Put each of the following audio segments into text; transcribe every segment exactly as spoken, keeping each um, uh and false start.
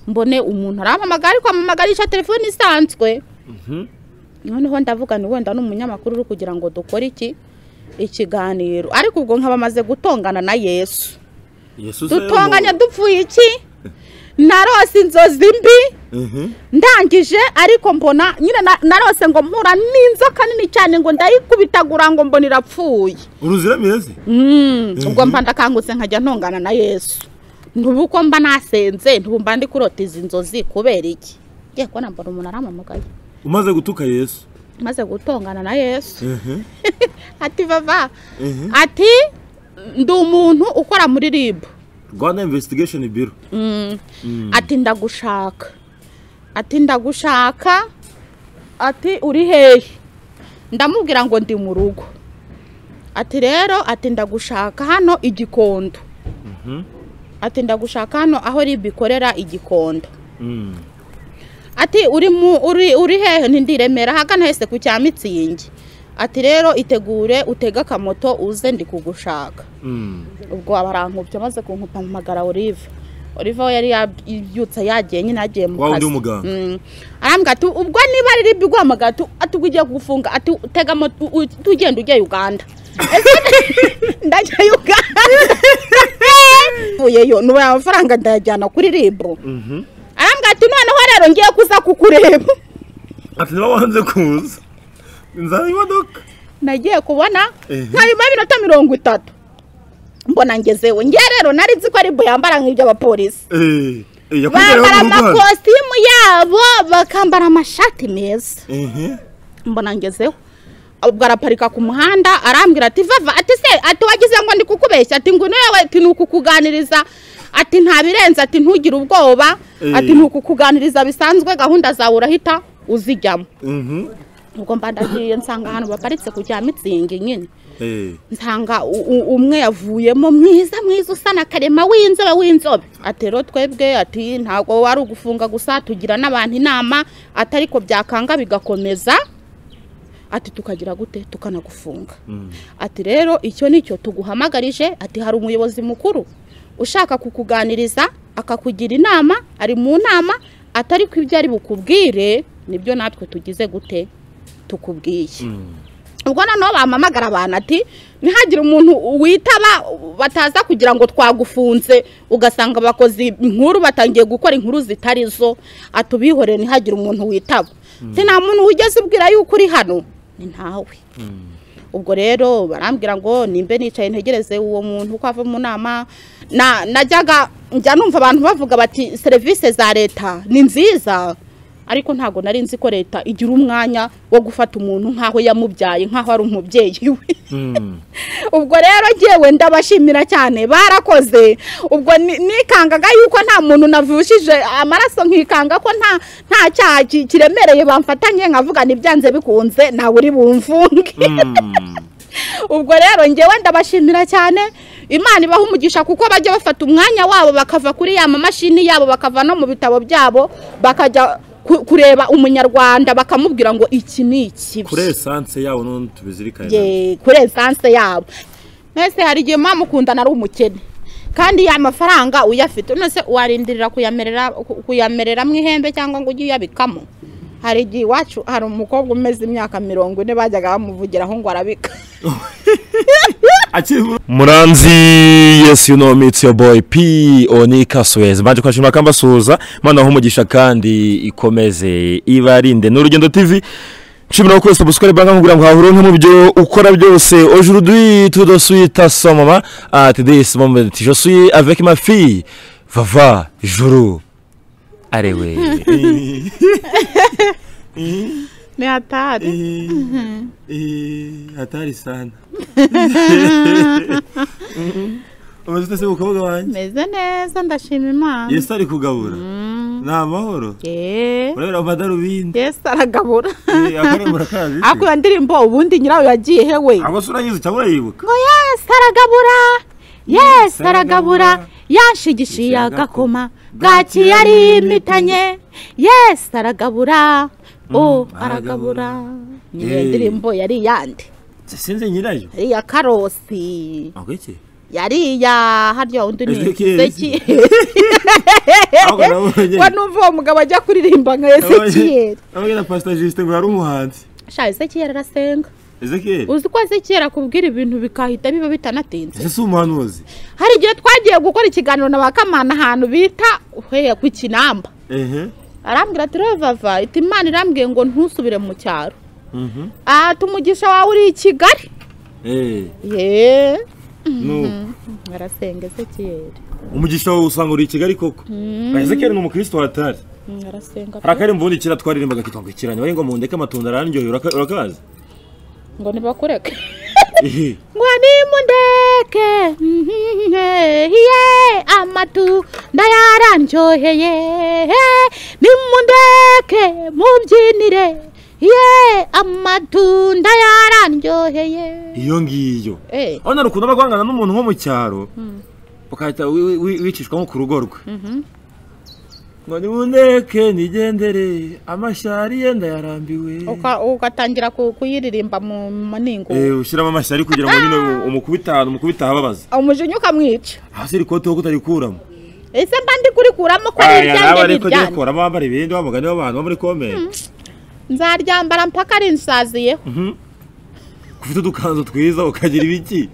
mbone umuntu arampamagara ariko amamagarisha telefone isanzwe. Mhm. Noneho ndavuga ni wenda n'umunyamakuru uri kugira ngo dukore iki ikiganiro ariko ubwo nkabamaze gutongana na Yesu. Yesu dutonganya dupfuye iki narose inzozi mbi. Mhm. Ndangije ariko mbona nyine narose ngo mpura n'inzoka nini cyane ngo ndayikubitagura ngo mbona irapfuye. Uruzira meze? Mm, ubwo mba ndakangutse nkajya ntongana na Yesu. Ntubuko mba nasenze ntubumba ndi kurota izi nzozi kubera iki? Ngiye ko nambara umuntu aramamagaye. Umaze gutuka Yesu? Maze gutongana na Yesu. Mhm. Ati bava. Mhm. Ati ndi umuntu ukora muri R I B. Rwanda Investigation Bureau. Mm. Ati ndagushaka. Ati ndagushaka. Ati uri hehe? Ndamubwira ngo ndi mu rugo. Ati rero ati ndagushaka hano igikondo. Mhm. Ati ndagushaka hano aho R I B ikorera igikondo. Mm. Ati uri mu uri uri hehe ntindiremera hagana hese ku cyamitsingi. Ati rero itegure utega kamoto uze ndi kugushaka. Mm. Ubwo abarankubye maze kunkupa mu magara Olive. Olive yari yabyutse yagiye nyine agiye mu kazi. Mm. Arambwa ati ubwo niba ari R I B igwamagara ati ugiye gufunga ati tega moto tugenda ujye Uganda. Ndajya Uganda. Uyeyo nuwe amafaranga ndajyana kuri R I B. Mhm. Arambwa ati noneho rero ngiye kuza kukureba. Ati niba wanze kuza. Nzana imodoka. Nagiye kubona nkayuma iminota mirongo itatu. Mbona ngezewe ngiye rero nari nzi ko ari bo yambara nk'iby'abapolisi. Eh, yakugera mu Rwanda. Amakositimu yabo bakambara amashati meza. Mhm. Mbona ngezeho. Ubwo araparika ku muhanda arambwira ati vava ati se ati wagize ngo ndi kukubeshya ati ngo nawe ati nukukuganiriza ati nta birenze ati ntugire ubwoba ati nukukuganiriza bisanzwe gahunda zawe urahita uzijyamo. Mhm. Ubwo mbandagiye nsanga hano baparitse ku cya mitsingi nyine. Eh. Nsanga umwe yavuyemo mwiza mwiza usana karema w'inzobe w'inzobe. Ati rero twebwe ati ntago wari ugufunga gusa tugira n'abantu inama atari ko byakanga bigakomeza. Ati tukagira gute tukanagufunga. Mm. Ati rero icyo nicyo tuguhamagarije ati hari umuyobozi mukuru ushaka kukuganiriza akakugira inama ari mu nama atari ko ibyo ari bukubwire nibyo natwe tugize gute tukubwiye. Mm. Ubwo noneho bamamagara abantu ati nihagire umuntu witaba bataza kugira ngo twagufunze ugasanga abakozi inkuru batangiye gukora inkuru zitari zo atubihore nihagire umuntu witaba. Mm. Nta muntu ugeze ubwira yuko uri hano ni ntawe. Mm. Ubwo rero barambwira ngo nimbe nicaye ntegereze uwo muntu uko ava mu nama na najyaga njya numva abantu bavuga bati service za leta ni nziza ariko ntago nari nzi ko leta igira umwanya wo gufata umuntu nkaho yamubyaye nkaho ari umubyeyi we. Mm. Ubwo rero ngewe ndabashimira cyane barakoze. Ubwo nikangaga yuko nta muntu navushije amaraso nkikanga ko nta nta cyaha kiremereye bamfatanye nkavuga nibyanze bikunze nawe uri bumfunge. Mm. Ubwo rero ngewe ndabashimira cyane Imana ibaha umugisha kuko bajya bafata umwanya wabo bakava kuri ya mashini yabo bakava no mu bitabo byabo bakajya kureba umunyarwanda bakamubwira ngo iki ni iki kuri essence yabo none tubizirikanye. Ye kuri essence yabo. Nese hari gihe mamukundana ari umukene kandi ya mafaranga uyafite none se warindirira kuyamerera kuyamerera mwihembe cyangwa ngo ugiye yabikamo. Hari gihe wacu hari umukobwa umeze imyaka mirongo ine bajyaga bamuvugiraho ngo arabika. Muranzi, yes you know me, it's your boy P Onika Swez. Baje kwashima kamba suza mana ho mugisha kandi ikomeze ibarinde n'urugendo T V. Nshimira ko subscribe banga kugira ngo hahuro mu byo ukora byose. Aujourd'hui tout de suite à ce moment à this moment je suis avec ma fille Vava Juru. Allez oui. Ni hatari. Eh, hatari sana. Umeze se ukobwa wanjye? Meze neza ndashima Imana. Yes ari kugabura. Na mahoro. Eh. Urabera amadarubindi. Yes aragabura. Eh, akaremura kazi. Ako yandirimbo ubundi nyirawe yagiye hewe. Abo sura yize cyangwa yibuka. Ngo yes aragabura. Yes aragabura. Yashigishiye agakoma. Bwaki yari imitanye. Yes aragabura. Oh aragabura. Ni ndirimbo yari yandi. Sinze nyirayo. Ya Karosi. Agweke. yariya harya undi ni Ezekiel. Ezekiel ahubwo nabonye wa numva uwo mugabo ajya kuririmba nka Ezekiel abagena Pastor Justin ngo yari umuhanzi sha Ezekiel arasenga Ezekiel uzi ko Ezekiel akubwira ibintu bikahita biba bitanatinze ese si umuhanuzi hari igihe twagiye gukora ikiganiro na bakamana ahantu bita uheya ku Kinamba ehe arambwira ati rovava iti Imana irambwiye ngo ntusubire mu cyaro mhm ah tumugisha wawe uri i Kigali eh ye no arasenga Ezekiel umugisha wawe usanga uri i Kigali koko Ezekiel ni umukristo watari arasenga harakari mvundi kira twaririmbaga kitwa kiranye bari ngo mundeke amatunda arandyoye urakaza ngo nibakureke ehe ngo nimundeke ye amatunda yarandyoheye nimundeke mubyinire ye amatunda yarandyoheye iyo ngiyo eh aho narukunda bagwangana n'umuntu nko mu cyaro ukahita wicishwa nko ku rugo rwe ngo nimundeke nigendere amashyari yenda yarambiwe ugatangira kuyiririmba mu maningo eh ushyiramo amashyari kugira ngo nyine umukubita umukubita ababaza umujinya ukamwica hasi rikote wo kutarikuramo ese mba ndi kurikuramo ko ari ibyanjye biryana kuramo bambara ibindi wamugani w'abantu muri comment nzaryambara mpaka ari nsaziyeho kufite udukanzu twiza ukagira ibiki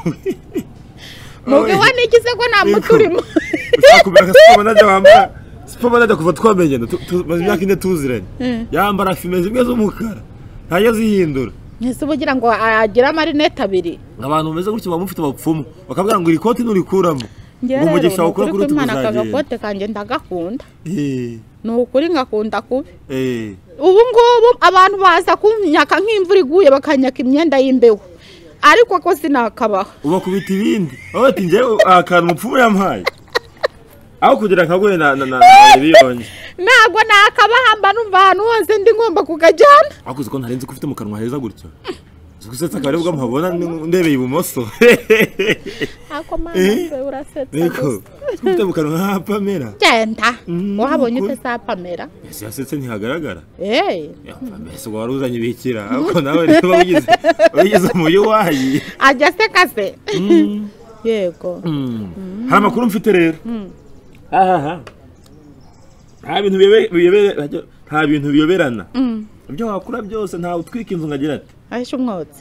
mugi wa nikize ko nta muturimo ushakubira ko najya wambara sipoma najya kuva twamenyana tumaze imyaka ine tuziranye yambara fime zimwe z'umukara ntajya zihindura ese ubugira ngo agira amarinete abiri abantu bameze gutyo bamufite abapfumu bakabwira ngo iri koti nurikuramo umugisha ukora kuri tuguzagenda agakote kanje ndagakunda eh ni ukuri ngakunda kubi eh ubu ngubu abantu baza kunyaka nk'imvura iguye bakanyaka imyenda y'imbeho ariko ko sinakabaho ubakubita ibindi bati ngewe akantu umupfumu yampaye aho kugira nkaguye na na biyonje ntabwo nakabahamba numva ahantu hose ndi ngomba kukajyana akuze ko ntarenze ko ufite mu kanwa heza gutyo gusetsa akaba aribwo muhabona ndebeye ibumoso ako mama urasetsa niko ufite mu kanwa nka Pamela genda wahabonye ute sa Pamela ese yasetse ntihagaragara eh mbese ngo waruzanye bikira ariko nawe niba wigize wigize umuyo wayi ajya se kase yego hari amakuru mfite rero aha nta bintu biyobera nta bintu biyoberana ibyo wakura byose nta utwika inzu ngagira ati ahishe umwotsi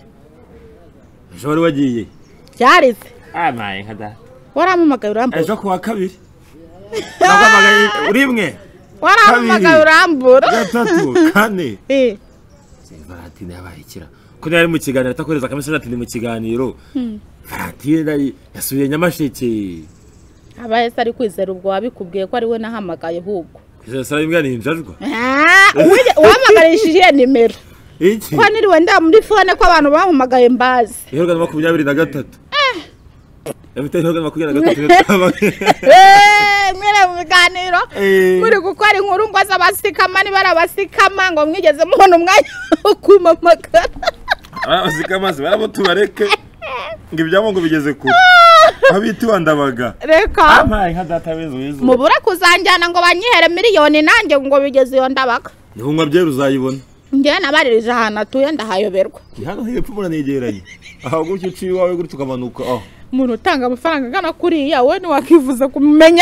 ejo wari wagiye byarize amaye nkada waramumagaye urambura ejo kuwa kabiri nakwamagaye urimwe waramumagaye urambura gatatu kane eh Valentine yabayikira ko yari mu kiganiro atakoreza kamese ati ndi mu kiganiro Valentine yasubiye Nyamasheke abaye sari kwizera ubwo wabikubwiye ko ari we nahamagaye hubwo kwizera sara imbwa ninjajwa ah wamagarishije nimero iki ko niriwe nda muri phone ko abantu bahamagaye mbazi iheruka makumyabiri na gatatu eh emite iheruka makumyabiri na gatatu eh mwere mu biganiro muri gukora inkuru ngo azabasikama ni barabasikama ngo mwigeze mubona umwanya kumamagara abasikama barabo tubareke ngo ibyamo ngo bigeze kure abiti wandabaga reka amaye nka data bezo yezo mubura kuzanjyana ngo banyihere miliyoni nanjye ngo bigeze iyo ndabaga niho mwabyeru uzayibona ngiye nabaririje ahantu atuye ndahayoberwa hano hepfo muranegeranye aho gutyo uciye iwawe gutyo ukamanuka aho umuntu utanga amafaranga angana kuriya we ntiwakifuza kumumenya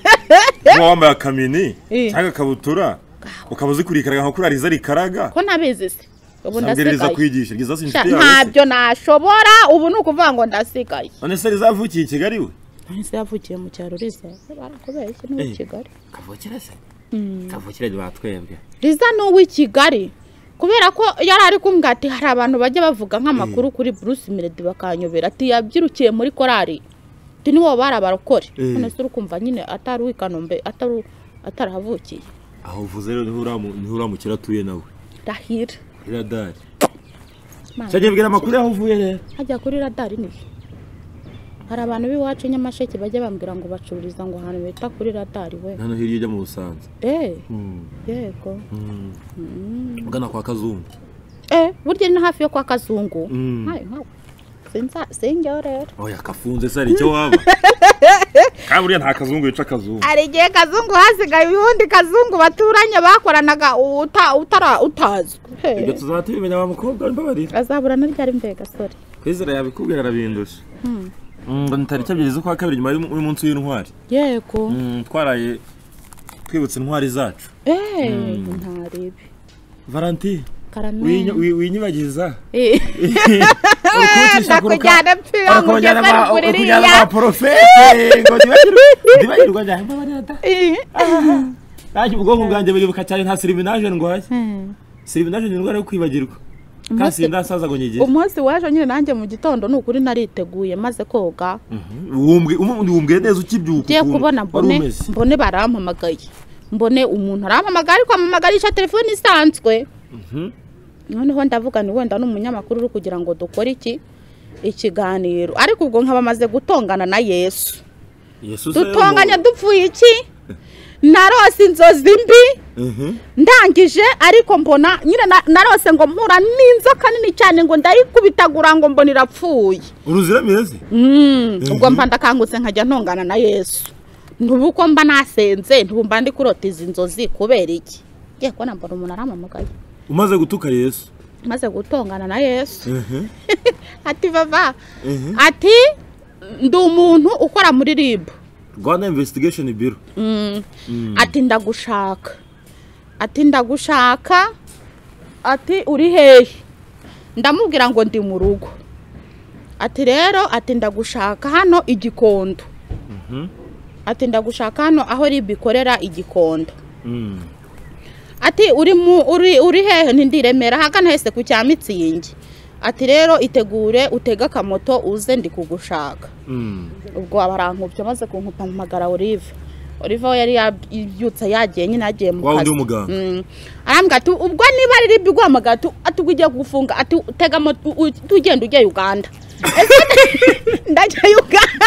wambaye akamini cyangwa akabutura ukaba uzikurikiraga nka kurariza rikaraga ko nabizi se ubu ndasigaye kwigisha giza sinjye ntabyo nashobora ubu nukuvuga ngo ndasigaye none se rizavukiye i Kigali we none yavukiye mu cyaro riza barakubeshye ni i Kigali kavukira se kavukira batwembye riza no w'i Kigali kubera ko yari ari kumbwira ati hari abantu bajya bavuga nk'amakuru kuri Bruce Melody bakanyobera ati yabyirukiye muri korari ati niwo barabarokore none se urukumva nyine atari w'Ikanombe atari atarahavukiye aho uvuze rero niho uramu niho uramukira tuye nawe Rahira radari cyagiye bwira amakuru aho uvuye rero hajya kuri radari ni hari abantu biwacu Nyamasheke bajya bambwira ngo bacururiza ngo ahantu bita kuri radari we hano hirya ijya mu Busanza eh yego ugana kwa Kazungu eh burya ni hafi yo kwa Kazungu hayi nkawe sinza sinjyo rero oya kafunze se ari cyo waba kaburiya nta Kazungu yica Kazungu ari gihe Kazungu hasigaye ubundi Kazungu baturanye bakoranaga uta utara utazwe ibyo tuzatubimenya ba mukobwa mbabarira azabura na ryari mbega sore kwizera yabikubwira arabindusha ngo ni tariki ebyiri z'ukwa kabiri nyuma y'umunsi w'intwari. Yego. Twaraye twibutse intwari zacu. Eh, ntarebe. Valentine. Karamel. Winyibagiza. Eh. Ukutisha kuruka. Akongera akongera profete ngo dibagirwa dibagirwa njye mbabarira. Eh. Naje ubwonko bwanjye buribuka cyane nta siliminage ndwaye. Siliminage ni indwara yo kwibagirwa. Kasi ndasaza ngo nyigire. Umunsi waje nyine nanjye mu gitondo nukuri nariteguye maze koga. Uwumbwe umundi wumbwe neza ukibyuka. Giye kubona mbone mbone barampamagaye. Mbone umuntu arampamagaye ariko amamagarisha telefone isanzwe. Mhm. Noneho ndavuga ni wenda n'umunyamakuru uri kugira ngo dukore iki ikiganiro ariko ubwo nkabamaze gutongana na Yesu. Yesu dutonganya dupfuye iki? Narose inzozi mbi. Mhm. Ndangije ariko mbona nyine narose ngo mpura n'inzoka nini cyane ngo ndayikubitagura ngo mbona irapfuye. Uruzira meze? Mm. Ubwo mpa ndakangutse nkajya ntongana na Yesu. Ntubuko mba nasenze ntubumba ndi kurota izi nzozi kubera iki? Ye ko nambara umuntu aramamagaye. Umaze gutuka Yesu? Maze gutongana na Yesu. Mhm. Ati bava. Ati ndi umuntu ukora muri R I B. Rwanda Investigation Bureau. Mm. Ati ndagushaka. Ati ndagushaka. Ati uri hehe? Ndamubwira ngo ndi mu rugo. Ati rero ati ndagushaka hano igikondo. Mhm. Ati ndagushaka hano aho R I B ikorera igikondo. Mm. Ati uri mu uri uri hehe ntindiremera hagana hese ku cyamitsingi. Ati rero itegure utega kamoto uze ndi kugushaka. Mm. Ubwo abarankubye maze kunkupa mu magara Olive. Olive yari yabyutse yagiye nyine agiye mu kazi. Mm. Arambwa ati ubwo niba ari R I B gwamagara atugiye gufunga ati utega moto tugenda ujye Uganda. Ndajya Uganda.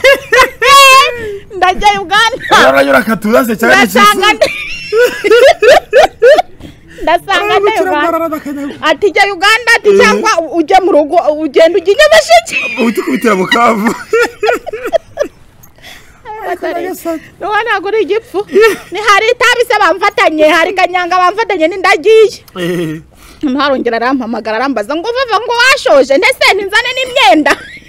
Ndajya Uganda. Aranyura katuraze cyane cyane. Ndasanga Uganda. Ati jya Uganda ati cyangwa ujye mu rugo ugenda ujye Nyamasheke. Utukubitira mu kavu. None aguri igipfu. Ni hari tabise bamfatanye hari kanyanga bamfatanye n'indagiye. Ntarongera arampamagara arambaza ngo vava ngo washoje ndese ninzane n'imyenda.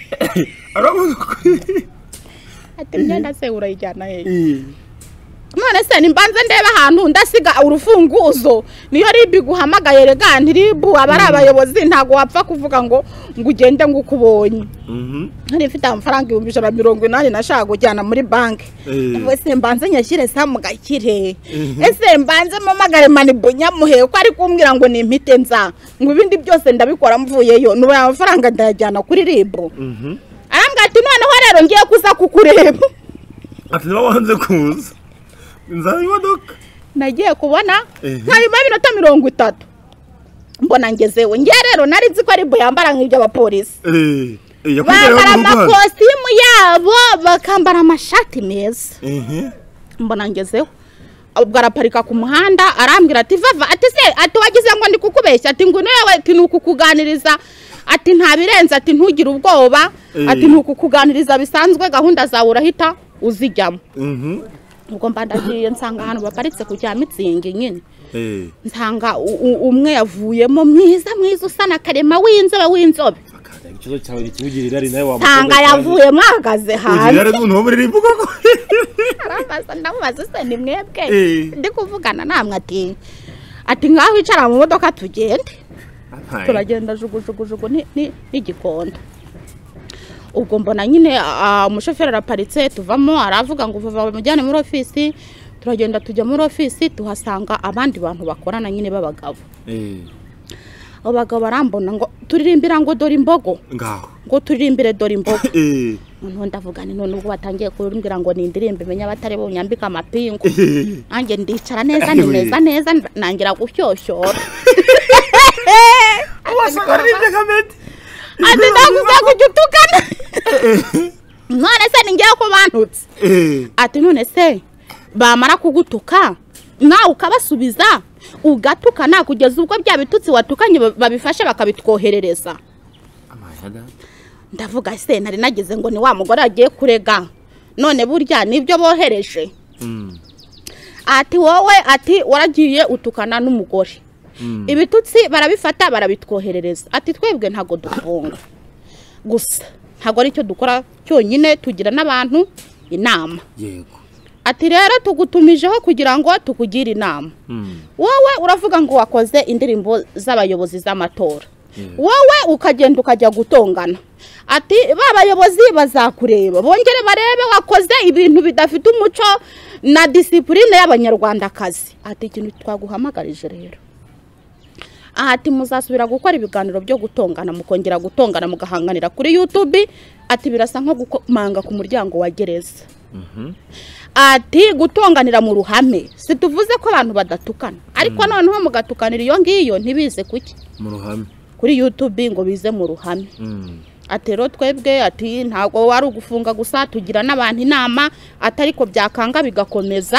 Ati imyenda se urayijyana hehe? None se nimbanze ndeba ahantu ndasiga urufunguzo niyo R I B guhamagaye rega nti R I B abari abayobozi ntago wapfa kuvuga ngo ngo ugende ngo ukubonye. Mhm. Nari mfite amafaranga ibihumbi ijana na mirongo inani nashaka kujyana muri banki. Wese mbanze nyashyire sa mu gakire. Ese mbanze mpamagare Manibo Nyamuhe ko ari kumbwira ngo ni impite nza ngo ibindi byose ndabikora mvuyeyo nuba amafaranga ndayajyana kuri R I B. Mhm. Arambwa ati noneho rero ngiye kuza kukureba. Ati niba wanze kuza nza imodoka nagiye kubona nkari mu minota mirongo itatu mbona ngezewe ngiye rero nari nzi ko ari bo yambara nk'ibyo abapolisi eh yakubera amakositimu yabo bakambara amashati meza eh mbona ngezewe ubwo araparika ku muhanda arambwira ati vava ati se ati wagize ngo ndi kukubeshya ati ngo nawe ati nukukuganiriza ati nta birenze ati ntugire ubwoba ati nukukuganiriza bisanzwe gahunda zawe urahita uzijyamo. Mhm. Ubwo mbandagiye nsanga hano baparitse ku cyamitsingi nyine. Eh. Nsanga umwe yavuyemo mwiza mwiza usana karema w'inzobe w'inzobe. Ikizo cyawe gikugirira ari nawe wa Nsanga yavuye mwagaze hanze. Ugirira ari umuntu muri rimbuga ko. Arabaza ndamubaza se ni mwebwe. Ndi kuvugana namwe ati ati ngaho icara mu modoka tugende. Turagenda jugujugujugu ni ni gikondo. Ubwo mbona nyine umushoferi araparitse tuvamo aravuga ngo vuva bamujyane muri ofisi turagenda tujya muri ofisi tuhasanga abandi bantu bakorana nyine babagabo. Eh. Abagabo barambona ngo turirimbira ngo dore imbogo. Ngaho. Ngo turirimbire dore imbogo. Eh. None ndavuga ni none ubwo batangiye kurimbira ngo nindirimbe menya batari bonyambika amapingo. Ange ndicara neza neza neza nangira gushyoshyora. Wasakara ibyo kamete. Ati ndaguza kujutukana. None se ningiye ko bantutse. Eh. Ati none se bamara kugutuka nawe ukabasubiza ugatukana kugeza ubwo bya bitutsi watukanye babifashe bakabitwoherereza. Amahada. Ndavuga se nari nageze ngo ni wa mugore agiye kurega. None burya nibyo bohereje. Mm. Ati wowe ati waragiye utukana n'umugore. Mm. Ibitutsi barabifata barabitwoherereza. Ati twebwe ntago dufunga. Gusa ntago ari cyo dukora cyonyine, tugira n'abantu inama. Yego. Ati rero tugutumijeho kugira ngo tukugire inama. Wowe uravuga ngo wakoze indirimbo z'abayobozi z'amatora. Wowe ukagenda ukajya gutongana. Ati babayobozi bazakureba bongere barebe wakoze ibintu bidafite umuco na discipline y'abanyarwandakazi. Ati ikintu twaguhamagarije rero, ati muzasubira gukora ibiganiro byo gutongana, mukongera gutongana mugahanganira kuri YouTube. Ati birasa nko gukomanga ku muryango wa gereza. Ati gutonganira mu ruhame, situvuze ko abantu badatukana, ariko noneho mugatukanira iyo ngiyo ntibize kuki mu ruhame kuri YouTube ngo bize mu ruhame. Ati rero twebwe ati ntago wari ugufunga gusa, tugira n'abantu inama, atari ko byakanga bigakomeza,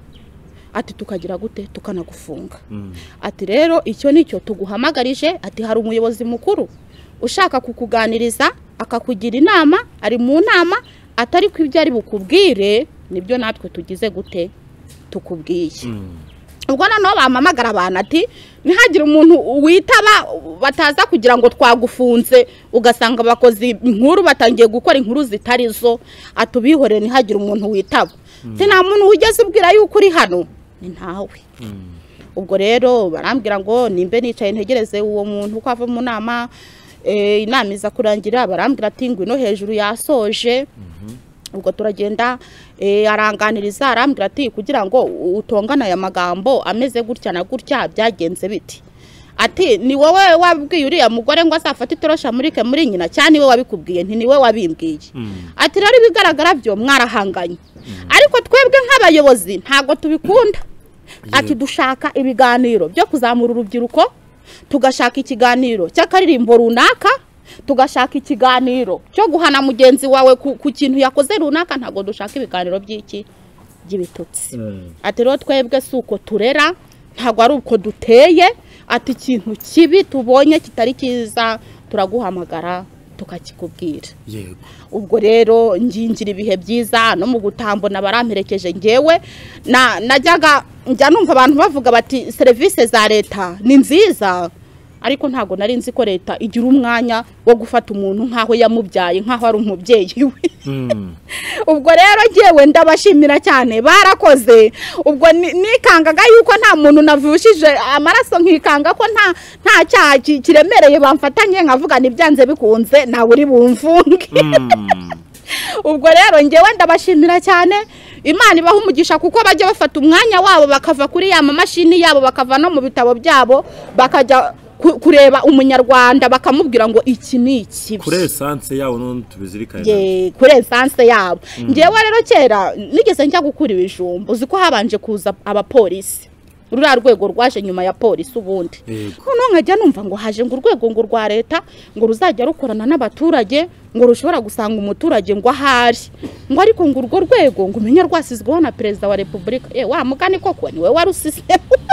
ati tukagira gute tukanagufunga. Ati rero icyo nicyo tuguhamagarije. Ati hari umuyobozi mukuru ushaka kukuganiriza akakugira inama, ari mu nama, atari ko ibyo ari bukubwire nibyo natwe tugize gute tukubwiye. Ubwo noneho bamamagara abantu ati ntihagire umuntu witaba bataza kugira ngo twagufunze, ugasanga abakozi inkuru batangiye gukora inkuru zitari zo. Atubihorere ntihagire umuntu witaba. Se nta muntu ugeze ubwira yuko uri hano, ni ntawe. Ubwo rero barambwira ngo nimbe nicaye ntegereze uwo muntu ko ava mu nama, eh inama iza kurangira. Barambwira ati ngwino hejuru yasoje. Ubwo turagenda eh aranganiriza, arambwira ati kugira ngo utongana aya magambo ameze gutya na gutya byagenze biti. Ati ni wowe wabwiye uriya mugore ngo azafata itorosha murike muri nyina, cyane we wabikubwiye, nti ni we wabimbwiye. Ati rero bigaragara byo mwarahanganye, ariko twebwe nk'abayobozi ntago tubikunda. Ati dushaka ibiganiro byo kuzamura urubyiruko, tugashaka ikiganiro cy'akaririmbo runaka, tugashaka ikiganiro cyo guhana mugenzi wawe ku, ku kintu yakoze runaka. Ntago dushaka ibiganiro by'iki by'ibitutsi. Ati rero twebwe suko turera, ntago ari uko duteye. Ati ikintu kibi tubonye kitari kiza turaguhamagara tukakikubwira. Yego. Ubwo rero ngingira ibihe byiza no mu gutambona baramperekeje. Ngewe na najyaga njya numva abantu bavuga bati service za leta ni nziza, ariko ntago nari nzi ko leta igira umwanya wo gufata umuntu nkaho yamubyaye, nkaho ari umubyeyi we. Ubwo rero ngewe ndabashimira cyane, barakoze. Ubwo nikangaga yuko nta muntu navushije amaraso, nkikanga ko nta nta cyaha kiremereye bamfatanye, nkavuga nibyanze bikunze nawe uri bumfunge. Ubwo rero ngewe ndabashimira cyane, Imana ibaha umugisha kuko bajya bafata umwanya wabo bakava kuri ya mashini yabo, bakava no mu bitabo byabo, bakajya kureba umunyarwanda bakamubwira ngo iki ni iki. Kure essence yabo none tubizirikanye. Ye kure essence yabo. Ngewe rero kera nigeze njya gukura ibijumbo, uziko habanje kuza abapolisi, rura rwego rwaje nyuma ya polisi ubundi. None nkajya numva ngo haje ngo urwego ngo rwa leta ngo ruzajya rukorana n'abaturage, ngo rushobora gusanga umuturage ngo ahari, ngo ariko ngo urwo rwego ngo umenya rwasizweho na perezida wa repubulika. Eh wa mugani koko niwe warusise.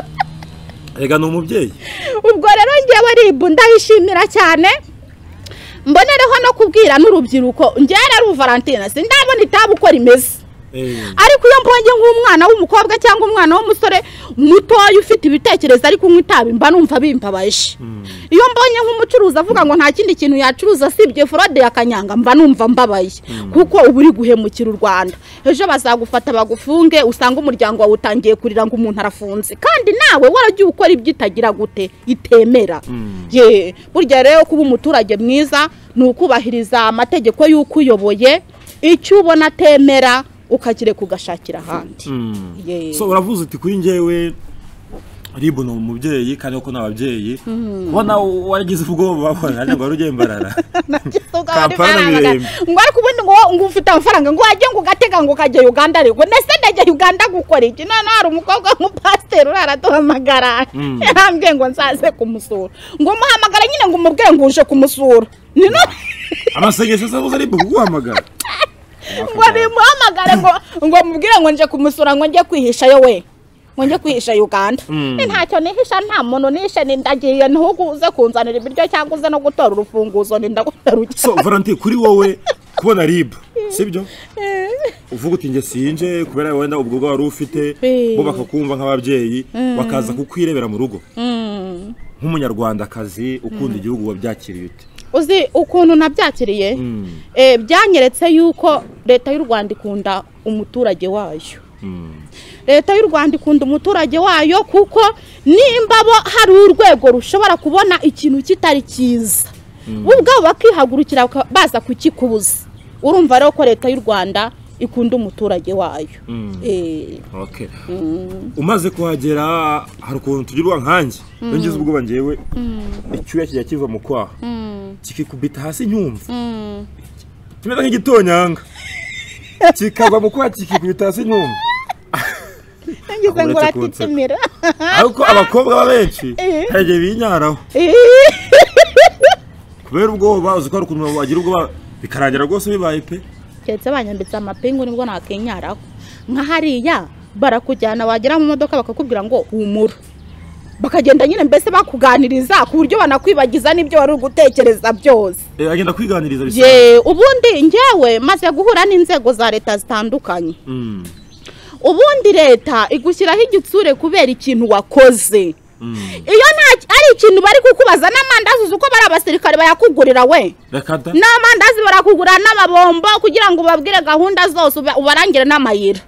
Ega no umubyeyi. Ubwo rero ngewe ribu ndayishimira cyane, mbonereho no kubwira n'urubyiruko. Ngere ru Valentina sindabona itabu uko rimeze. Ariko iyo mbonye nk'umwana w'umukobwa cyangwa umwana w'umusore mutoya ufite ibitekerezo ariko unywa itabi, mba numva bimbabaje. Iyo mbonye nk'umucuruzi avuga ngo nta kindi kintu yacuruza sibye fraude ya kanyanga, mba numva mbabaye, kuko uburi guhemukira u Rwanda. Ejo bazagufata bagufunge, usanga umuryango wawe utangiye kurira ngo umuntu arafunze, kandi nawe waragiye ukora ibyo itagira gute itemera. Ye burya rero kuba umuturage mwiza ni ukubahiriza amategeko y'uko uyoboye, icyo ubona atemera ukagire kugashakira handi. Mm. So uravuze uti kuri ngewe ribu no umubyeyi kandi uko nababyeyi ubona waragize ubwoba babona ngo rugembarara. Ngo ariko ubundi ngo ngo ufite amafaranga ngo wajye ngo gatega ngo kajye Uganda, ariko nese ndajye Uganda gukora iki? None hari umukobwa nk'umupasiteri uraraduhamagara, yarambwiye ngo nzaze kumusura, ngo muhamagara nyine ngo umubwire ngo uje kumusura. Nino amasengesho sabuze ribu guhamagara. Wari muhamagare ngo ngo mubwire ngo nje kumusura, ngo nje kwihisha yo we, ngo nje kwihisha Uganda. Ntacyo nihisha, nta muntu nishe, nindagiye ntuguze kunzanira ibiryo cyangwa uze no gutora urufunguzo nindaguteruka. So Valentin, kuri wowe kubona ribu sibyo uvuga uti nge sinje kubera wenda ubwo bwo wari ufite, bo bakakumva nk'ababyeyi bakaza kukwirebera mu rugo nk'umunyarwandakazi ukunda igihugu wabyakiriye ute? uzi ukuntu nabyakiriye eh byanyeretse yuko leta y'u Rwanda ikunda umuturage wayo. Leta y'u Rwanda ikunda umuturage wayo kuko nimba bo hari urwego rushobora kubona ikintu kitari cyiza ubwo bakihagurukira baza kukikubuza. Urumva rero ko leta y'u Rwanda ikunda umuturage wayo. Eh okay. Umaze kuhagera hari ukuntu tugirwa nkanje ngize ubwo bangewe icyuya kijya kiva mu kwaha kikikubita hasi nyumva kimeze nk'igitonyanga kikava mu kwaha kikikubita hasi nyumva ngize ngo ratitimira ariko abakobwa benshi haje binyaraho kubera ubwoba uzi ko ari ukuntu bagira ubwoba bikarangira rwose bibaye pe cyetse banyambitse amapingu nibwo nakenyaraho nka hariya barakujyana wagera mu modoka bakakubwira ngo humura bakagenda nyine mbese bakuganiriza ku buryo banakwibagiza n'ibyo wari ugutekereza byose. Eh agenda kwiganiriza bisa. Je ubundi njyewe maze guhura n'inzego za leta zitandukanye. Mm. Ubundi leta igushyiraho igitsure kubera ikintu wakoze. Mm. Iyo nta ari ikintu bari kukubaza n'amandazi uko bari abasirikare bayakugurira we. Rekada. N'amandazi barakugura n'amabombo kugira ngo babwire gahunda zose ubarangire n'amayira.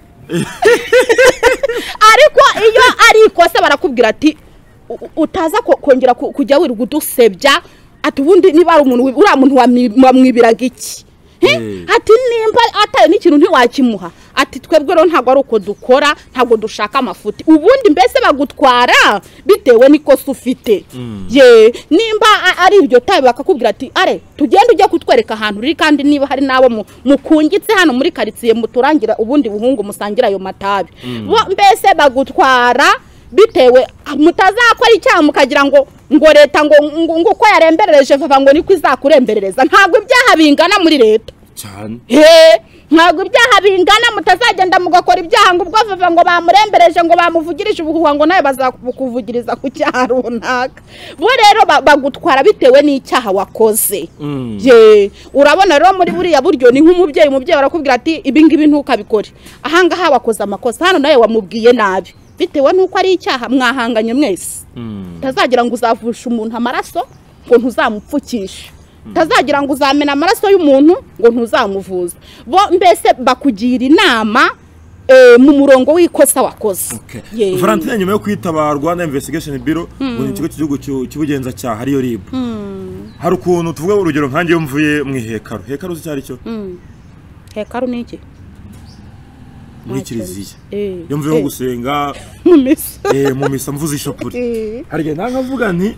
Ariko iyo ari ikosa barakubwira ati utaza kongera kujya wirirwa udusebya ati ubundi niba ari umuntu uri umuntu wamwibiraga iki ati nimba atari n'ikintu ntiwakimuha ati twebwe rero ntago ari uko dukora ntago dushaka amafuti ubundi mbese bagutwara bitewe n'ikosa ufite. Ye nimba ari ibyo tabe bakakubwira ati are tugende ujya kutwereka ahantu uri kandi niba hari nabo mukungitse hano muri karitsiye muturangira ubundi buhungu musangira ayo matabi bo mbese bagutwara bitewe mutazakora icyaha mukagira ngo ngo leta ngo ngo ko yaremberereje vava ngo niko izakuremberereza ntago ibyaha bingana muri leta cyane. Eh ntago ibyaha bingana mutazagenda mugakora ibyaha ngo ubwo vava ngo bamurembereje ngo bamuvugirije ubuhuha ngo nawe bazakuvugiriza ku cyaha runaka bo rero bagutwara bitewe n'icyaha wakoze. Je urabona rero muri buriya buryo ni nk'umubyeyi umubyeyi barakubwira ati ibi ngibi ntukabikore ahanga ha wakoze amakosa hano nawe wamubwiye nabi bitewe nuko ari icyaha mwahanganye mwese. Tazagira ngo uzavusha umuntu amaraso ngo ntuzamupfukisha tazagira ngo uzamena amaraso y'umuntu ngo ntuzamuvuza bo mbese bakugira inama eh mu murongo w'ikosa wakoze. Okay. Valentine nyuma yo kwitaba Rwanda Investigation Bureau ngo ikigo cy'igihugu cy'ubugenza cyaha hariyo R I B hari ukuntu tuvuga urugero nkanjye mvuye mu Hekaru Hekaru cyari cyo Hekaru ni iki muri kiliziya yo mvuye nko gusenga mu misa eh mu misa mvuze ishapuri harige ntangavuga nti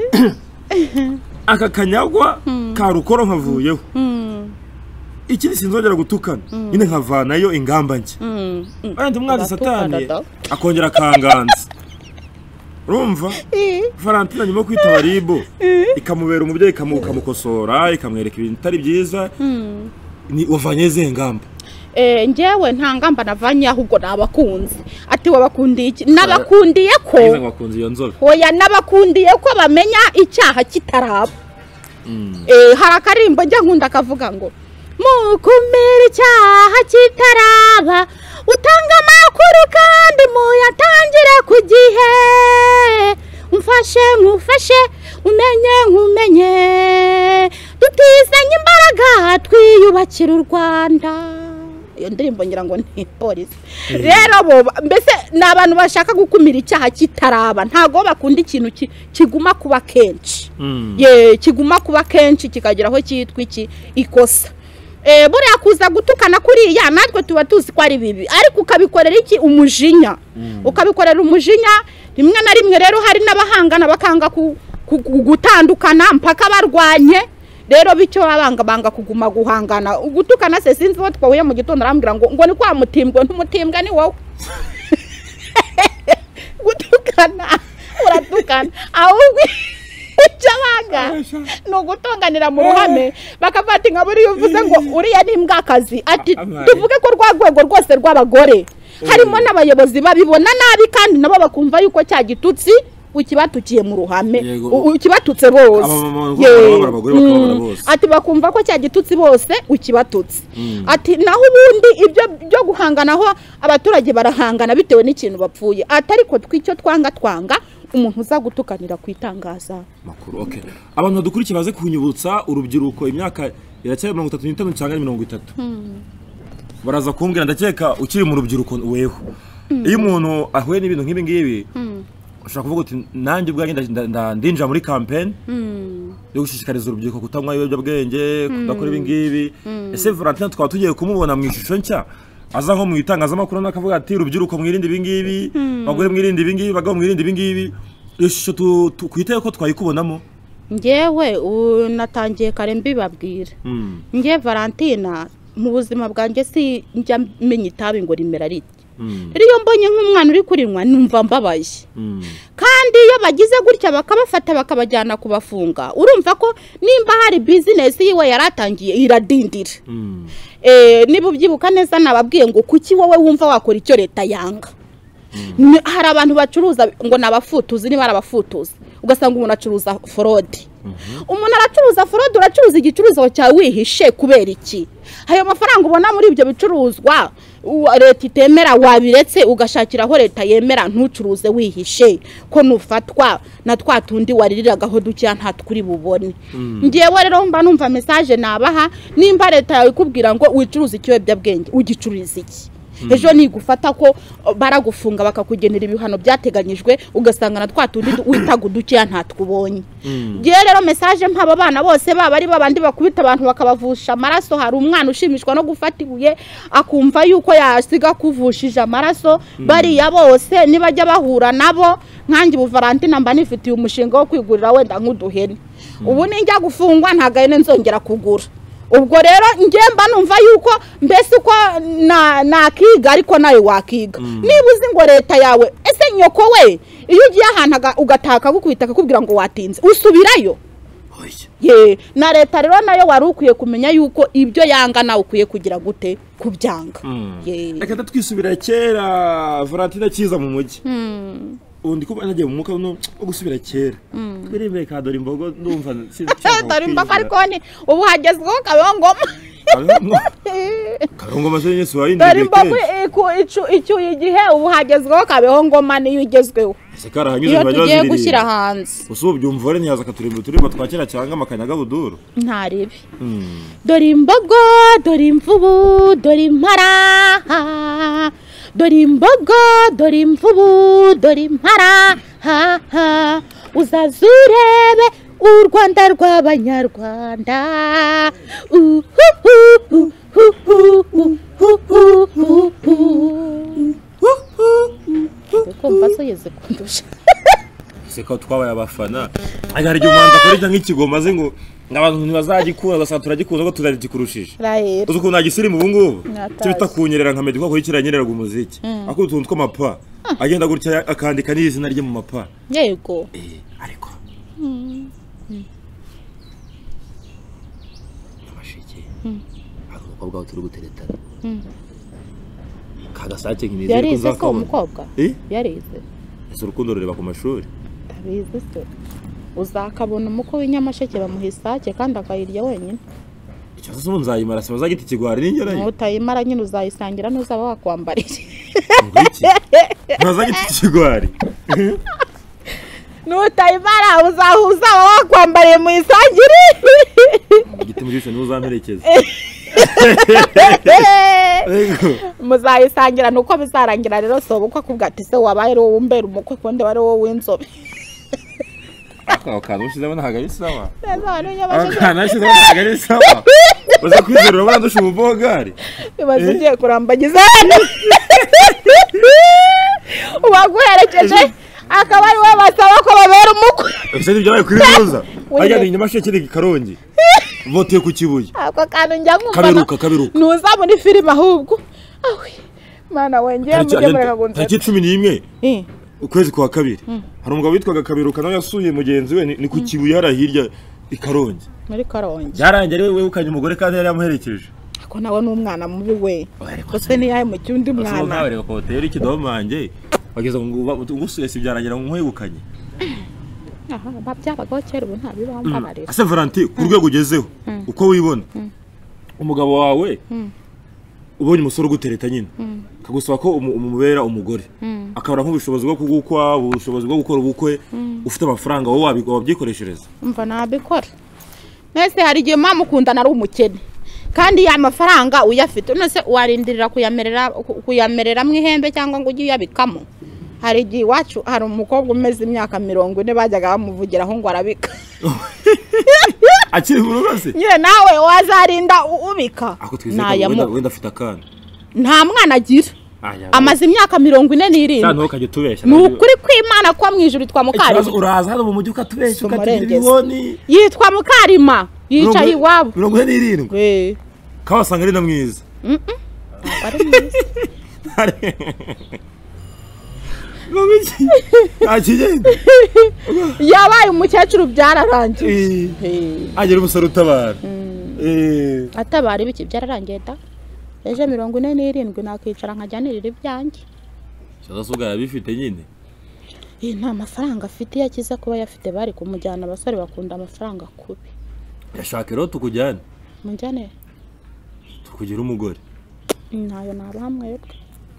aka kanyagwa ka rukoro nkavuyeho ikindi sinzongera gutukana nyine nkavanayo ingamba nke kandi umwanzi satani akongera kanganza urumva Valentine nyuma kwitaba R I B ikamubera umubyeyi ikamukosora ikamwereka ibintu bitari byiza ni wavanye ze ngamba. Eh njewe nta ngamba navanye ahubwo nabakunze ati wabakundiye iki nabakundiye ko oya nabakundiye ko bamenya icyaha kitaraba. Eh harakarimbo njya nkunda kavuga ngo mukumira icyaha kitaraba utanga makuru kandi muyatangire ku gihe umfashe nkufashe umenye nkumenye tutizanye imbaraga twiyubakira u Rwanda. Iyo ndirimbo ngira ngo ni polisi rero bo mbese nabantu bashaka gukumira icyaha kitaraba ntago bakunda ikintu kiguma kuba kenshi. Ye kiguma kuba kenshi kikageraho cyitwa iki ikosa. Eh buriya kuza gutukana kuri ya natwe tuba tuzi ko ari bibi ariko ukabikorera iki umujinya ukabikorera umujinya rimwe na rimwe rero hari n'abahangana bakanga gutandukana mpaka barwanye rero bicho babanga banga kuguma guhangana ugutukana se sinzi wo twahuye mu gitondo arambwira ngo ngo ni kwa mutimbwe ntumutimbwa ni wowe gutukana uratukana ahubwo cyabanga no gutonganira mu ruhame bakafata nka buri uvuze ngo uriya ni imbwakazi ati tuvuge ko rwagwego rwose rw'abagore harimo n'abayobozi babibona nabi kandi nabo bakumva yuko cya gitutsi ukibatukiye mu ruhame Yego. u- ukibatutse bose Abamama ngo Ye- barababara abagore bakababara Mm. bose. ati bakumva ko cya gitutsi bose ukibatutse Mm. ati naho ubundi ibyo byo guhanganaho abaturage barahangana bitewe n'ikintu bapfuye ati ariko twicyo twanga twanga umuntu uza gutukanira kwitangaza makuru. Okay, abantu badukurikiye baze kunyibutsa urubyiruko imyaka iracyari mirongo itatu n'itanu cyangwa mirongo itatu. Baraza kumbwira ndakeka ukiri mu rubyiruko weho. Iyo umuntu ahuye n'ibintu nk'ibi ngibi ushobora kuvuga uti nanjye ubwanjye nda- nda- ndinjira muri campaign yo gushishikariza urubyiruko kutanywa ibiyobyabwenge kudakora ibi ngibi. Ese Valentin twaba tugiye kumubona mu ishusho nshya aza nko mu itangazamakuru n'akavuga ati urubyiruko mwirinde ibi ngibi, bagore mwirinde ibi ngibi, bagabo mwirinde ibi ngibi. Iyo shusho tu- tu- twiteye ko twayikubonamo. njyewe ubu natangiye kare mbibabwira Mm. njye Valentina mu buzima bwanjye si njya menya itabi ngo rimera riti Mm. iyo mbonye nk'umwana uri kurinywa numva mbabaye Mm. kandi iyo bagize gutya bakabafata bakabajyana kubafunga urumva ko nimba hari bizinesi yiwe yaratangiye iradindira Mm. eh niba ubyibuka neza nababwiye ngo kuki wowe wumva wakora icyo leta yanga Ni- hari abantu bacuruza ngo nabafutuzi niba arabafutuzi ugasanga umuntu acuruza forode umuntu aracuruza forode uracuruza igicuruzwa cyawe wihishe kubera iki ayo mafaranga ubona muri ibyo bicuruzwa u- leta itemera wabiretse ugashakiraho leta yemera ntucuruze wihishe ko nufatwa na twa tundi waririragaho dukeya nta twuri bubone ngewe rero mba numva message nabaha nimba leta yawe ikubwira ngo wicuruza ikiyobyabwenge ugicururiza iki ejo nigufata ko baragufunga bakakugenera ibihano byateganyijwe ugasanga na twa tundi witaga udukeya nta twubonye ngewe rero message mpaba bana bose baba ari babandi bakubita abantu bakabavusha amaraso hari umwana ushimishwa no gufata ibuye akumva yuko yasiga kuvushije amaraso bariya bose nibajya bahura nabo nkanjye ubu Valentina mba nifitiye umushinga wo kwigurira wenda nk'uduhene ubu ninjya gufungwa nta gahene nzongera kugura ubwo rero ngemba numva yuko mbese uko na nakiga ariko nawe wakiga niba uzi ngo leta yawe ese nyoko we iyo ugiye ahantu aga- ugataka gukubita akakubwira ngo watinze usubirayo ye na leta rero nayo wari ukwiye kumenya yuko ibyo yanga nawe ukwiye kugira gute kubyanga ye Reka twisubira kera Valentin kiza mu mujyi. Undi kuba nagiye mu muka no gusubira kera. Twirimbeye ka dore imbogo ndumva dore imbaga ariko ni ubu hagezweho kabeho ngoma Karongo mashe Yesu wa indi. dore imbaga iku icu icyo igihe ubu hagezweho kabeho ngoma niyo igezweho Sekara hanyuze iyo bajya tugiye bazirira. gushyira hanze Usubu byumva ari nyaza katurimba turimba twakira cyangwa makanyaga buduru. nta ribi dore imbogo dore imvubu dore impara dore imbogo dore imvubu dore impara ha ha uzaza urebe u Rwanda rw'abanyarwanda uhu hu hu hu hu hu hu kumva so yeze kundusha Seka twabaye abafana. Aga hari umanza kuri nk'ikigoma ze ngo abantu ntibazagikunda gasanga turagikunda ko tuzagikurushije. rahera Uzi ukuntu agisiri mu bungubu Natazi. kibita kunyerera nka meddy ko kiranyerera umuziki ako utuntu tw'amapa agenda gutya akandika n'izina rye mu mapa yego eh ariko amashiki ako umukobwa turi guteretana kagasake nk'inizere ko yarize ko uzakabona umukobwa eh yarize ese urukundo rureba ku mashuri tabizi se uzakabona umukwe w'inyamasheke bamuha isake kandi akayirya wenyine icyo se nzayimara se bazagita ikigwari n'ingerayo ntutayimara nyine uzayisangira n'uzaba wakwambarira ngwiki bazagita ikigwari nutayimara uzahuza wakwambariye mu isangire igiti mujisho ni uzamperekeza muzayisangira nuko bizarangira rero soba uko akubwa ati se wabaye ari wowe umbera umukwe kundi wari wowe w'inzobe ako kantu ushizeho ntago ari sawa neza abantu nyabashije akana ushizeho ntago ari sawa uza kwizera urabona ndusha ubuvogari ibaze ngiye kurambagiza ubaguherekeje akaba ari we basaba ko babera umukwe ese nibyabaye kuri roza ajya ni nyamasheke ni Karongi vote ku Kibuye ako kantu njya nkumva kaberuka kaberuka nuza muri filime ahubwo awe mana wengeye mujye mureka gunze tariki cumi n'imwe eh ukwezi kwa kabiri hari umugabo witwaga Kaberuka nawe yasuye mugenzi we ni ku Kibuye hara hirya i Karongi muri Karongi byarangiye ari we ukanye umugore kandi yari yamuherekeje ako nawe n'umwana mubi we kose ni yaye mu cyundi mwana nawe reka ko hoteli kidomange bageze ngo ngusuye si byarangira ngo nkwegukanye aha babyabagaho kera ubu ntabibaho mbabarira. Ase Valentin ku rwego ugezeho uko wibona umugabo wawe ubonye umusore ugutereta nyine kagusaba ko umubera umugore akabara nk'ubushobozi bwo kugukwa ubushobozi bwo gukora ubukwe ufite amafaranga wowe wabyikoreshereza. Umva nabikora nese hari igihe mama ukundana ari umukene kandi ya mafaranga uyafite nose warindirira kuyamerera kuyamerera mwihembe cyangwa ngo ugiye yabikamo. Hari igihe iwacu hari umukobwa umeze imyaka mirongo ine bajyaga bamuvugira aho ngo arabika akiri mu rugo se nyine nawe wazarinda ubika. Wenda wenda afite akana nta mwana agira amaze imyaka mirongo ine n'irindwi cyane ukajya tubeshya ni ukuri kw'Imana kwa mwijuru twa Mukarima. Uraza hano mu mujyi ukatubeshya ukatigira ibiboni yitwa Mukarima yicaye iwabo mirongo ine n'irindwi eh kabasanga ari na mwiza mhm ari mwiza Ngomiki akigenda yabaye umukecuru byararangiye eh agera umusoro utabara eh atabara ibiki byararangiye da eje mirongo ine n'irindwi nakicara nkajyanirira ibyanjye cyazasuga yabifite nyine eh nta mafaranga afite yakiza kuba yafite bari kumujyana abasore bakunda amafaranga kubi yashakero tukujyana munjane tukugira umugore nayo nabahamwebwe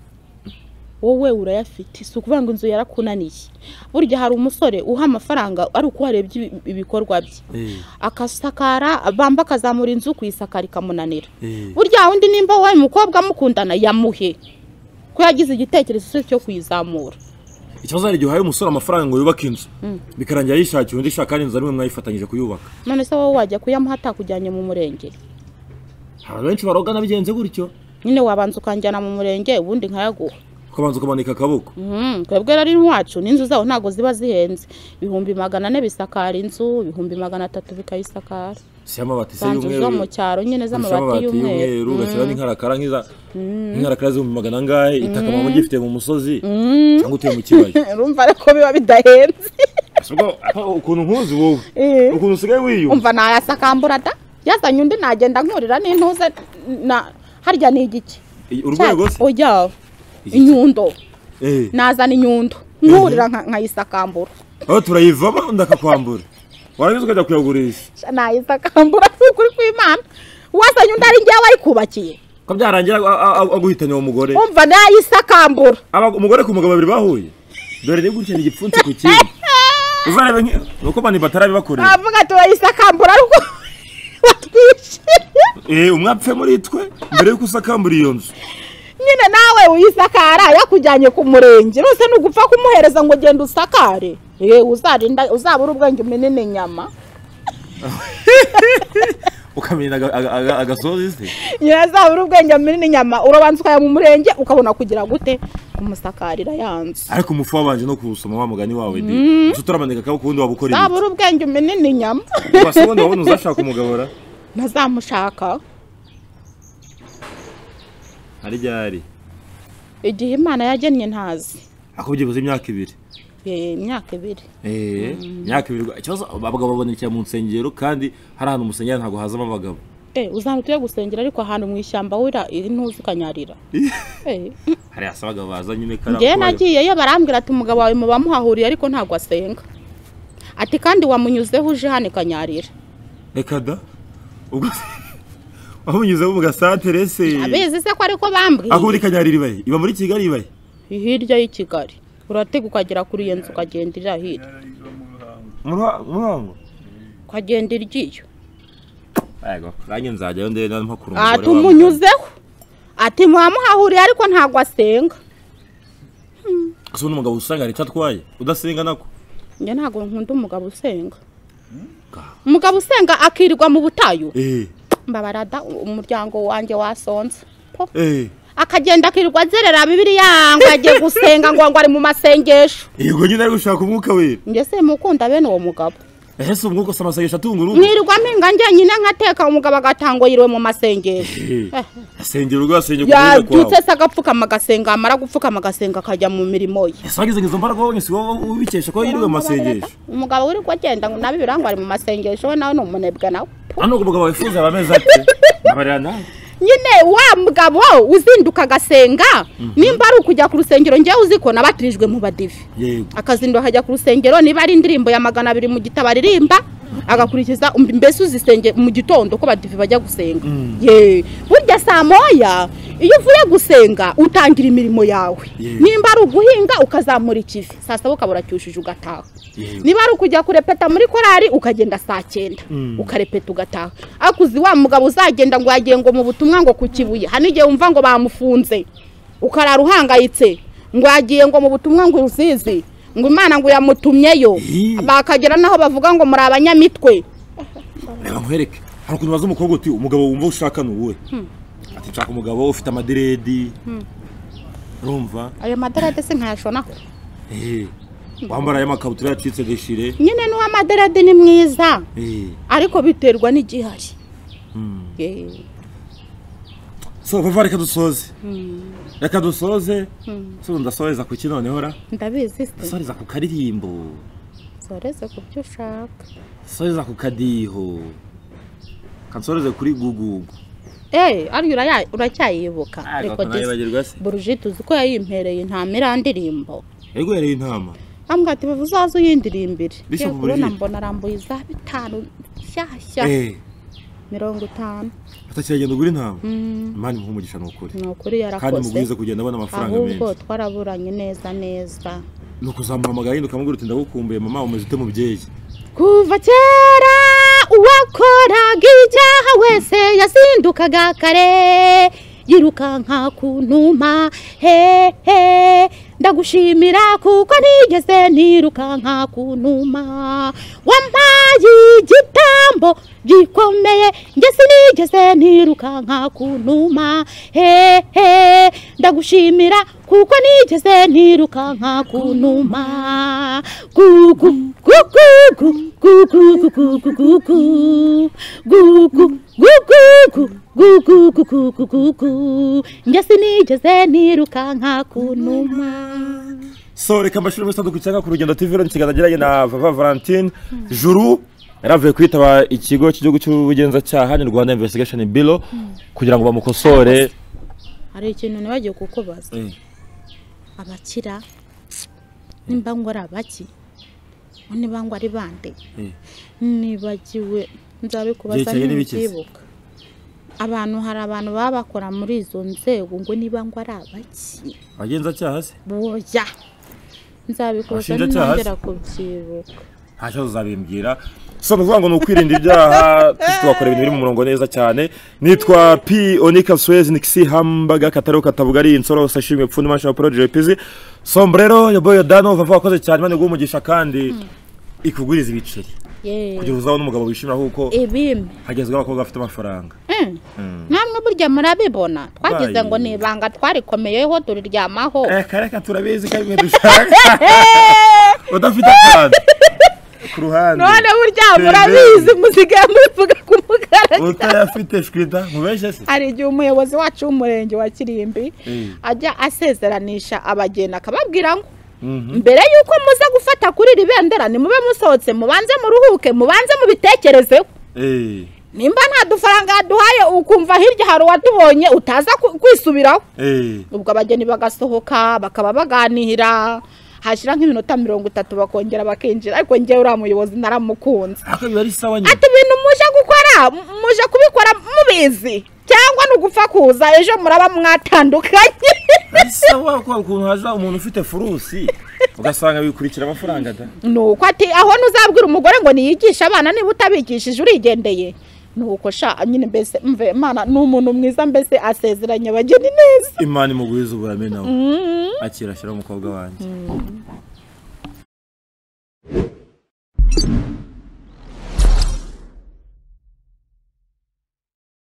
wowe urayafite si ukuvuga ngo inzu yarakunaniye burya hari umusore uha amafaranga ari uko harebye ibikorwa bye akasakara bamba akazamura inzu kuyisakara ikamunanira burya wundi nimba wawe mukobwa mukundana yamuhe ko yagize igitekerezo cyo kuyizamura. Ikibazo ari gihaye umusore amafaranga ngo yubake inzu bikarangira yishakiye undi shaka inzu ari mwe mwayifatanyije kuyubaka none se wowe wajya kuyamuha atakujyanye mu murenge. Hari benshi barogana bigenze gutyo nyine wabanza ukanjyana mu murenge ubundi nkayaguha ukabanza ukamanika akaboko. Mhm twebwe ari wacu n'inzu zaho ntago ziba zihenze ibihumbi magana ane bisakara inzu ibihumbi magana atatu bikayisakara. Si amabati se y'umweru zo mu cyaro nyine z'amabati y'umweru ugashyira n'inkarakara nk'iza inkarakara zo mu magana ngahe itaka mu gifite mu musozi cyangwa utuye mu kibaya urumva ariko biba bidahenze. Ubwo ukuntu nkuzi wowe ukuntu usigaye wiyumva umva nayasakambura da yazanye undi nagenda nkurira n'intuze na harya ni igiki urwego se oya inyundo eh nazana inyundo nkurira nkayisakambura aho turayivama ndakakwambura waragize ukajya kuyagurisha nayisakambura kuri kw'Imana wazanye undi ari ngiye wayikubakiye ko byarangira aguhitanye uwo mugore umva nayisakambura umugore ku mugabo babiri bahuye dore ni gutya igipfunsi ku kindi uzarebe nuko bani batarabi bakorera avuga turayisakambura ariko batwishe eh umwapfe muri twe mbere yo kusakambura iyo nzu nyine nawe uyisakara yakujyanye ku murenge rose nugupfa kumuhereza ngo genda usakare eh uzarinda uzabura ubwenge umenene nyama ukamenya agasozi se yazabura ubwenge umenene nyama urabanza ukaya mu murenge ukabona kugira gute umusakarira yanze ariko umufu wabanje no kusoma wa mugani wawe ndi uturamaneka kabo kundi wabukora ibi zabura ubwenge umenene nyama wasabona wabona uzashaka umugabora nazamushaka hari ryari igihe Imana yagennye ntazi akubyibuze imyaka ibiri eh imyaka ibiri eh imyaka ibiri ikibazo abagabo babonekera mu nsengero kandi hari ahantu umusengero ntago hazamo abagabo eh uzantuye gusengera ariko ahantu mu ishyamba wira intuzi kanyarira eh hari asabaga baza nyine kara nge nagiye yo barambwira ati umugabo wawe mu bamuhahuriye ariko ntago asenga ati kandi wamunyuzeho uje hane kanyarira reka da ubwo ahunyuze mu gasantere se abizi se ko ariko bambwiye aho uri kanyarira ibaye iba muri Kigali ibaye hirya y'i Kigali uratega ukagera kuri iyo nzu ukagendera hirya murango ukagenda iryiyo yego kanye nzajyayo ndende ntakuru umugore ati umunyuzeho ati muhamuhahuriye ariko ntago asenga so n'umugabo usanga ari cyatwaye udasenga nako nge ntago nkunda umugabo usenga umugabo usenga akirirwa mu butayu eh mbabarada umuryango wanjye wasonze eh akagenda akirirwa zerera Bibiliya ngo agiye gusenga ngo ngo ari mu masengesho yego nyine ari gushaka umwuka we nge se mukunda bene uwo mugabo ese umwuka samasengesho atunguru mwirirwa mpinga nge nyine nkateka umugabo agatango yiriwe mu masengesho asengera urwo asengera ya dutse sagapfuka magasenga amara gupfuka magasenga akajya mu mirimo ye yasagize ngizo mbaraga wowe si wowe ubikesha ko yiriwe mu masengesho umugabo uri kugenda ngo nabi birangwa ari mu masengesho we nawe n'umunebwe nawe ano umugabo wifuza abameze ati nabarira nawe nyine wa mugabo uzinduka agasenga nimba ari ukujya ku rusengero njyewe uziko nabatirijwe mu badive akazinduka akajya ku rusengero niba ari indirimbo ya magana abiri mu gitabo aririmba agakurikiza mbese uzisenge mu gitondo ko badive bajya gusenga ye burya saa moya iyo uvuye gusenga utangira imirimo yawe nimba ari uguhinga ukazamura ikivi saa saba ukabura cyushije ugataha niba ari ukujya kurepeta muri korari ukagenda saa cyenda ukarepeta ugataha akuzi wa mugabo uzagenda ngo yagiye ngo mu butumwa ngo ku Kibuye hanige wumva ngo bamufunze ukarara uhangayitse ngo yagiye ngo mu butumwa ngo uzizi ngo Imana ngo yamutumyeyo bakagera naho bavuga ngo muri abanyamitwe reba nkwereke hari ukuntu baza umukobwa uti umugabo wumva ushaka nuwe ati nshaka umugabo ufite amadiredi urumva ayo madiredi se nkayashonaho eh wambara aya makabutura yacitse geshire nyine no amadiredi ni mwiza eh ariko biterwa n'igihari eh so bava reka dusoze reka dusoze so ndasoheza ku kinone hora ndabizi soreza ku karirimbo soreza ku byo ushaka soreza ku kadiho kansoreze kuri gugugu eh ari uraya uracyayibuka reko disi Burujite uziko yayimpereye nta mirandirimbo ego yareye intama ambwati bavuzazo yindirimbire kubona mbona arambuye za bitanu shyashya eh mirongo itanu atakiragenda ugura intama Imana imuhumugisha n'ukuri n'ukuri yarakoze kandi mugwiza kugenda abona amafaranga menshi ahubwo twaraburanye neza neza nuko uzamuhamagaye ukamubwira uti ndagukumbuye mama umeze ute mubyeyi kuva kera uwakoraga icyaha wese yazindukaga kare yirukanka kuntuma he he ndagushimira kuko nigeze nirukanka kuntuma wampaye igitambo gikomeye nge sinigeze nirukanka kuntuma he he ndagushimira kuko nigeze nirukanka kuntuma gugu gugu gugu gugu gugu gugu gugu gugu gugu nge sinigeze nirukanka kuntuma so reka mbashire muri sanduku cyangwa ku Rugendo T V ro nkiganagiranye na Vava Valentine Juru yaravuye kwitaba ikigo cy'igihugu cy'ubugenzacyaha ni Rwanda Investigation Bureau kugira ngo bamukosore. Hari ikintu nibagiye kukubaza abakira nimba ngo ari abaki niba ngo ari bande nibagiwe nzabikubaza n'ibibuka abantu hari abantu baba bakora muri izo nzego ngo niba ngo ari abaki abagenzacyaha se boya nzabikubaza nongera kubyibuka ntacyo uzabimbwira so nuvuga ngo nukwirinda ibyaha twakora ibintu biri mu murongo neza cyane. Nitwa P Onika Suez Nixi Hambaga Kataro Katabugari insoro sashimwe pfundi masha project pizi sombrero ya boyo Dano Vava wakoze cyane mane gumugisha kandi ikuguriza ibiceri kugira uzaho n'umugabo wishimira kuko ibime hagezwe abakobwa bafite amafaranga namwe burya murabibona twagize ngo nibanga twarikomeyeho turiryamaho eh kareka turabizi kandi dushaka udafite kandi kuruhande none burya murabizi muzige muvuga kumugara utayafite shwida mubeshe se ari igihe umuyobozi wacu w'umurenge wa Kirimbi ajya asezeranisha abagena akababwira ngo mbere yuko muze gufata kuri ribendera ni mube musohotse mubanze muruhuke mubanze mubitekerezeho eh nimba nta dufaranga duhaye ukumva hirya hari watubonye utaza kwisubiraho eh ubwo abageni bagasohoka bakaba baganira hashira nk'iminota mirongo itatu bakongera bakinjira ariko ngewe uri umuyobozi naramukunze ako bari sawa nyine ati ibintu muje gukora muje kubikora mubizi cyangwa nugupfa kuza ejo muraba mwatandukanye sawa ko ukuntu haza umuntu ufite furusi ugasanga bikurikira amafaranga da nuko ati aho nuzabwira umugore ngo niyigisha abana niba utabigishije urigendeye nuko sha nyine mbese mve Imana n'umuntu mwiza mbese asezeranye abageni neza Imana imugwiza uburame nawe akira shira umukobwa wanjye